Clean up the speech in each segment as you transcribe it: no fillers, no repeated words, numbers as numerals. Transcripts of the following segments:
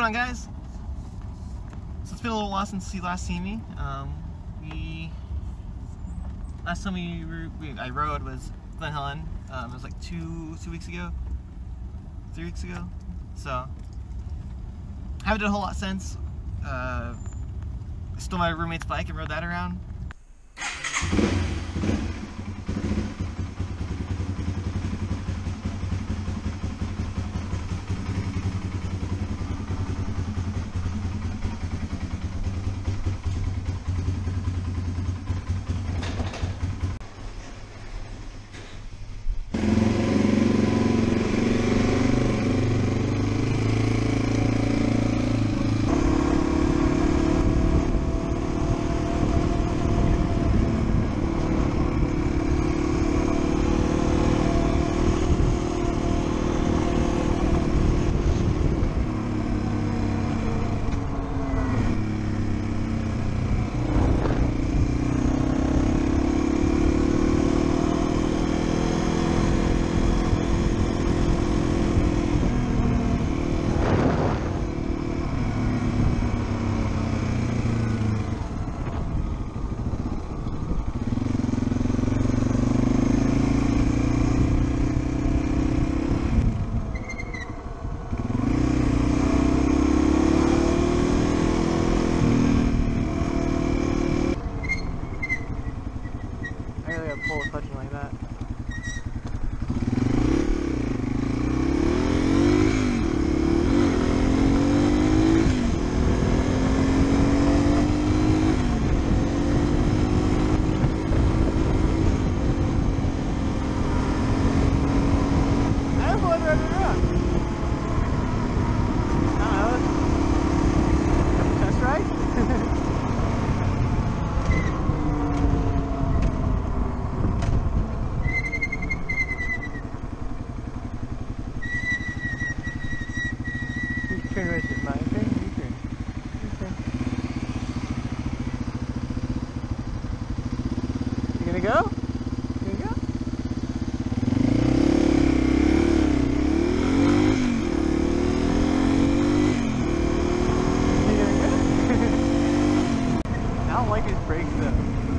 on, guys? So it's been a little while since you last seen me. Last time I rode was Glen Helen. It was like 2 weeks ago, 3 weeks ago. So haven't done a whole lot since. Stole my roommate's bike and rode that around. I really gotta pull a clutching like that. I don't know whether I'm wrong. I don't know. Test ride? Turn right to my turn, you turn. You gonna go? You gonna go? You gonna go? I don't like his brakes though.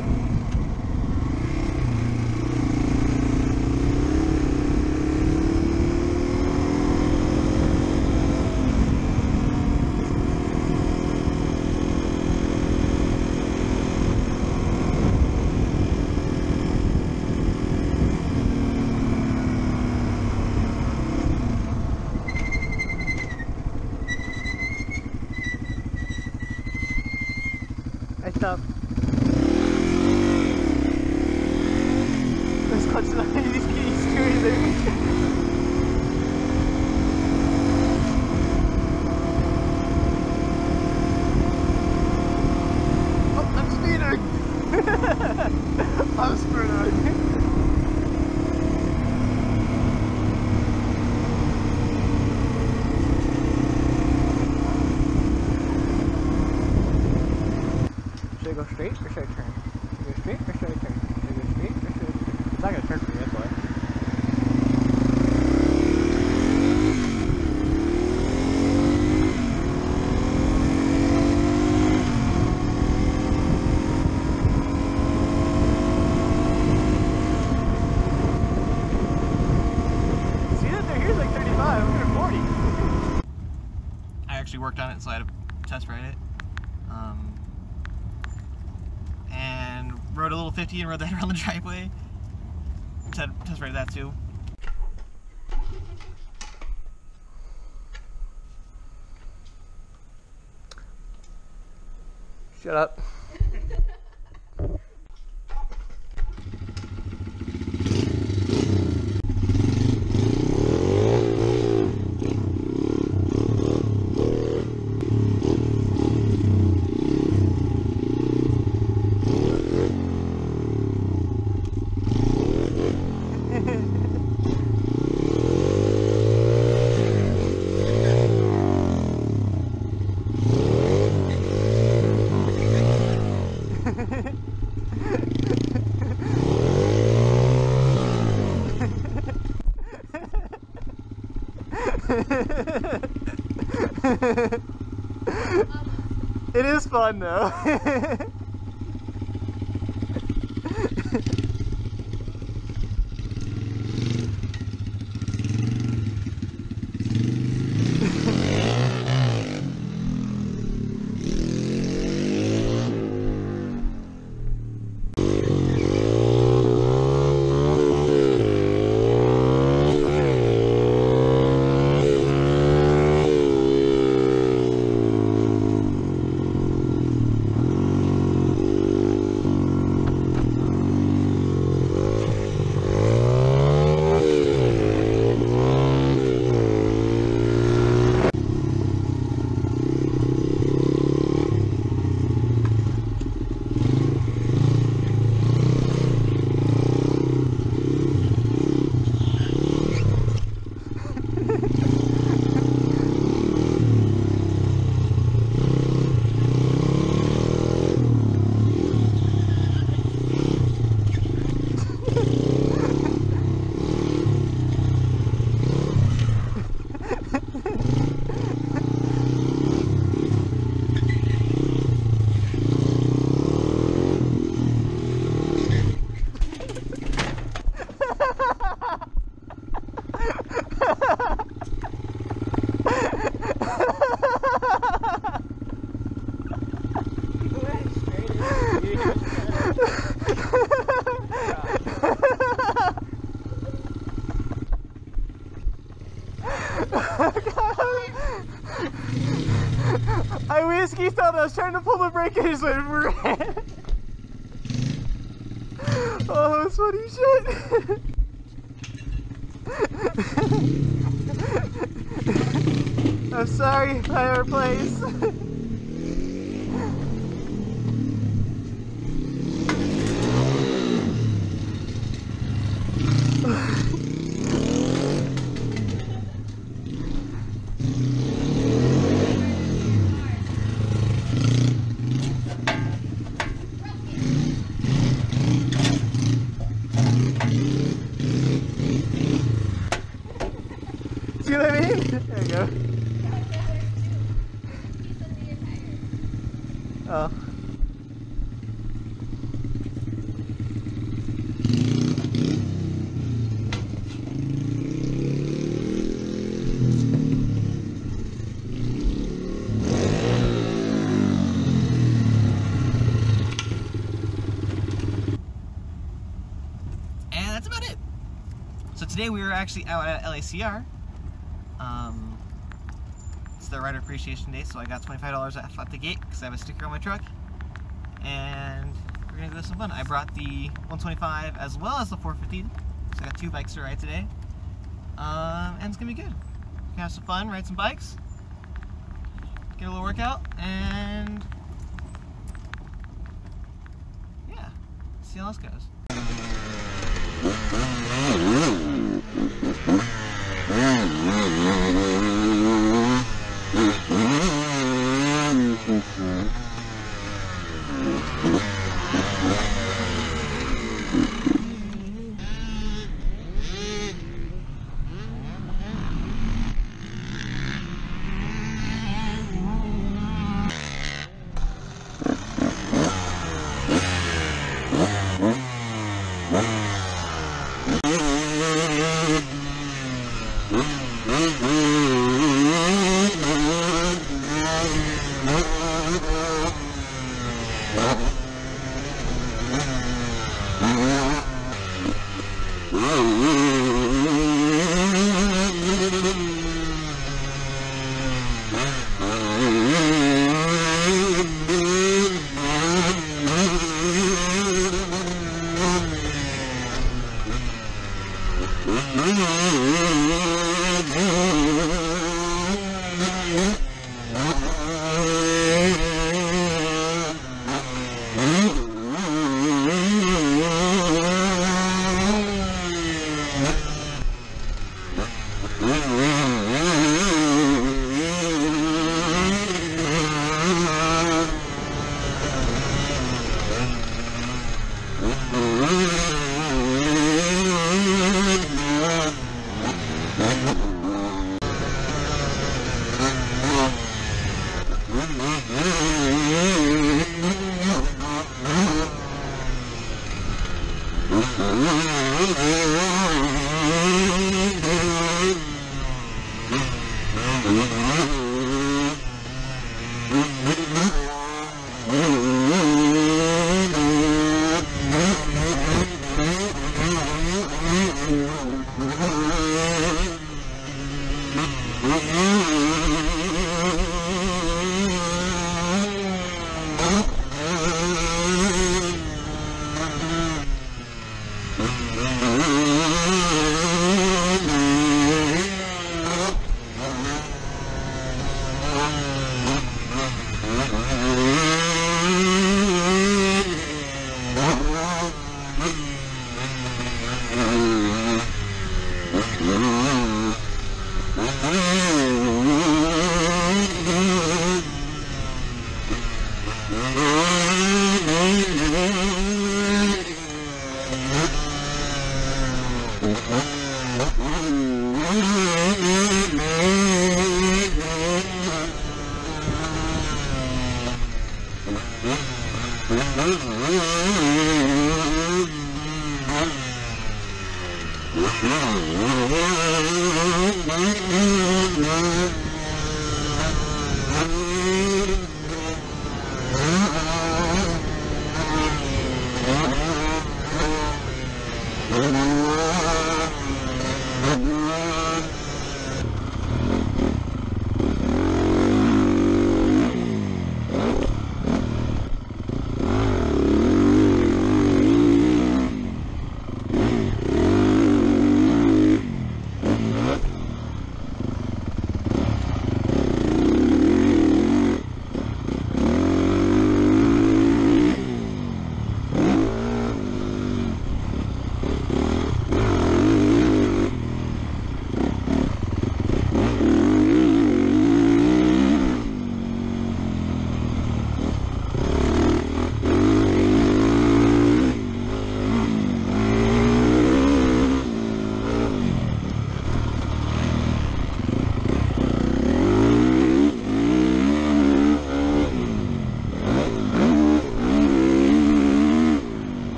I stopped. This clutch is not he's screwing there. Oh, I'm speeding! I'm speeding. Should I go straight or should I turn? Should I go straight or should I turn? Should I go straight or should I turn? It's not going to turn for me, that's why. See that they're here's like 35, I'm going 40. I actually worked on it, so I had to test ride it. And rode a little 50 and rode that around the driveway. Test ride that too. Shut up. Ha ha ha. It is fun though. I whiskey thought I was trying to pull the brake and I just went ran. Oh, that's funny shit. I'm sorry, fireplace. See what I mean? There you go. Oh. And that's about it. So today we were actually out at LACR. It's the Rider Appreciation Day, so I got $25 at the gate because I have a sticker on my truck. And we're gonna go have some fun. I brought the 125 as well as the 450, so I got 2 bikes to ride today. And it's gonna be good. We're gonna have some fun, ride some bikes, get a little workout, and yeah, see how this goes.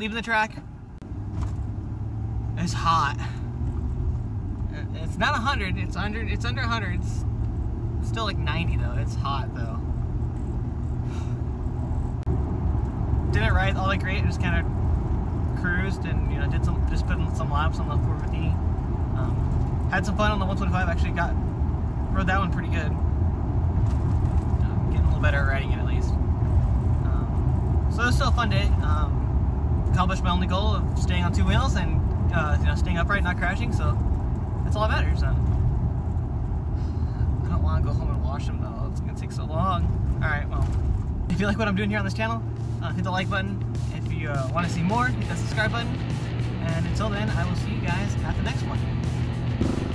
leaving the track. It's hot. It's not 100. It's under 100. It's still like 90 though. It's hot though. Didn't ride all that great. Just kind of cruised and just put in some laps on the 450. Had some fun on the 125. Actually rode that one pretty good. Getting a little better at riding it at least. So it was still a fun day. Accomplished my only goal of staying on two wheels and staying upright, not crashing. So that's all that matters. I don't want to go home and wash them though. It's gonna take so long. All right, well, if you like what I'm doing here on this channel, hit the like button. If you want to see more, hit the subscribe button. And until then, I will see you guys at the next one.